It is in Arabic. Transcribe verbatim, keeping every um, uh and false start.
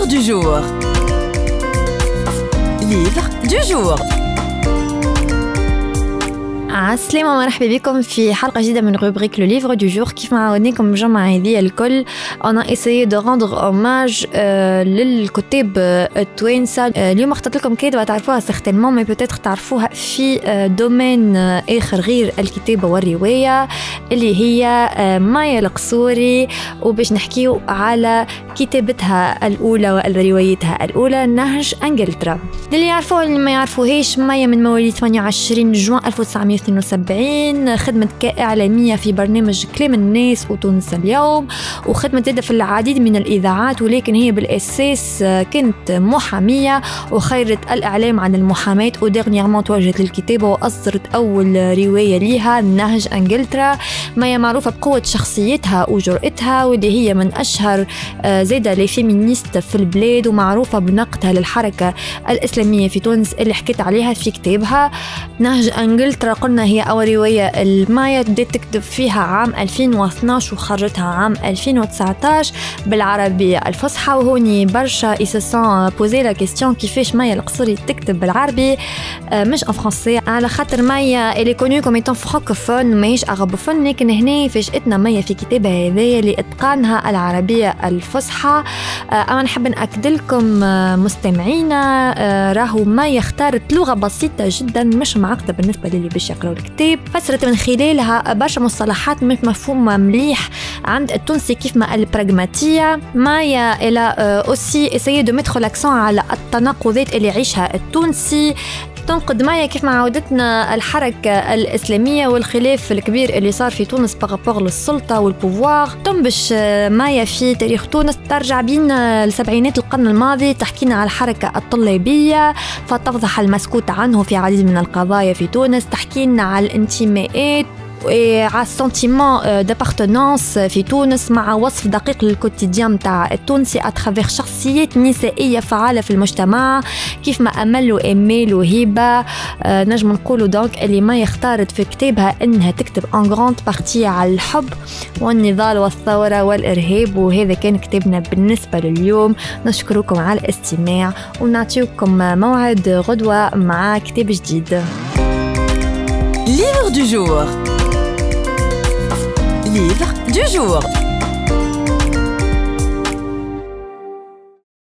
Livre du jour. Livre du jour. السلام مرحبا بكم في حلقة جديدة من روبريك لو ليفر دو جور. كيف ما عودناكم الجمعة هذه الكل أنا إسايي دو غاندغ أوماج للكتاب التوانسة. اليوم اخترت لكم كتابة تعرفوها سيغتينمون مي بوتيتر تعرفوها في دومين آخر غير الكتابة والرواية اللي هي مايا القصوري، وباش نحكيو على كتابتها الأولى وروايتها الأولى نهج إنجلترا. اللي يعرفوها اللي ما يعرفوهاش، مايا من مواليد ثمانية وعشرين جوان ألف وتسعمية واثنين وسبعين، خدمت كإعلامية في برنامج كلام الناس وتونس اليوم، وخدمت زادة في العديد من الإذاعات، ولكن هي بالأساس كانت محامية وخيرت الإعلام عن المحاماة، وديرنييرمون توجهت للكتابة وأصدرت أول رواية ليها نهج إنجلترا. مايا معروفة بقوة شخصيتها وجرأتها، واللي هي من أشهر زادة لي فيمينيست في البلاد، ومعروفة بنقدها للحركة الإسلامية في تونس اللي حكيت عليها في كتابها نهج إنجلترا. قلنا هي أول رواية المايا بدأت تكتب فيها عام ألفين واثناش وخرجتها عام ألفين وتسعطاش بالعربية الفصحى. وهوني برشا إسسان بوزي لا كيستيون كيفاش مايا القصوري تكتب بالعربي مش ان فرنسي، على خاطر مايا إلي كونو كوم إيتون فرانكوفون ماهيش أغربوفون، لكن هنا فاجأتنا مايا في كتابها هذايا لإتقانها العربية الفصحى. أنا نحب نأكد لكم مستمعينا راهو مايا اختارت لغة بسيطة جدا مش معقدة بالنسبة للي باش يقراو الكتاب، فسرت من خلالها برشا مصطلحات مش مفهومة مليح عند التونسي كيف ما البراغماتية. مايا إلى أوسي إسايي دو ميتر لاكسون على التناقضات اللي يعيشها التونسي. تنقد مايا كيف ما عودتنا الحركة الإسلامية والخلاف الكبير اللي صار في تونس بارابور للسلطة والبوفوار. تنبش مايا في تاريخ تونس، ترجع بين لسبعينات القرن الماضي، تحكينا على الحركة الطلابية فتفضح المسكوت عنه في عديد من القضايا في تونس، تحكينا على الانتماءات على السنتيمون دابارتونانس في تونس، مع وصف دقيق للكوتيديان تاع التونسي اترافيغ شخصيات نسائيه فعاله في المجتمع كيف ما امل وامال وهبه. نجم نقولوا دونك اللي ما اختارت في كتابها انها تكتب ان غراند بارتي على الحب والنضال والثوره والارهاب. وهذا كان كتابنا بالنسبه لليوم. نشكركم على الاستماع ونعطيكم موعد غدوه مع كتاب جديد. Livre du jour. Livre du jour.